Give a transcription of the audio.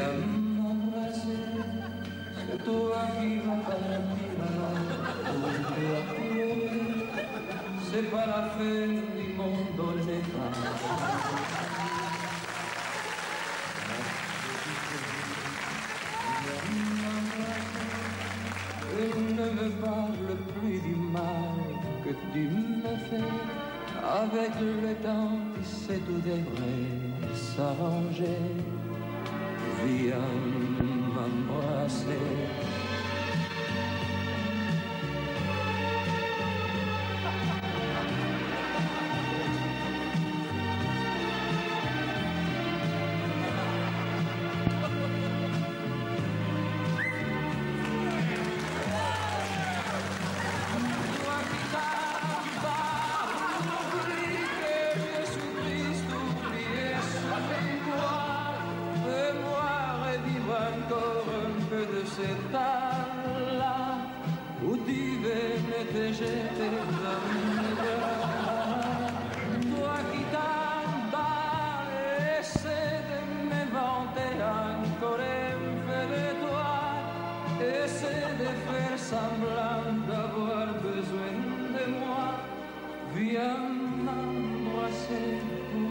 viens m'embrasser, c'est toi qui vas partir alors, tu as pleuré, c'est pas la fin du monde, on n'est pas. Et ne me parle plus du mal que tu me fais. Avec le temps, tu sais, tout devrait s'arranger. Viens m'embrasser. C'est là où tu venais te jeter dans mes bras. Toi qui t'emballes, essaie de m'inventer encore un peu de toi. Essaie de faire semblant d'avoir besoin de moi. Viens m'embrasser.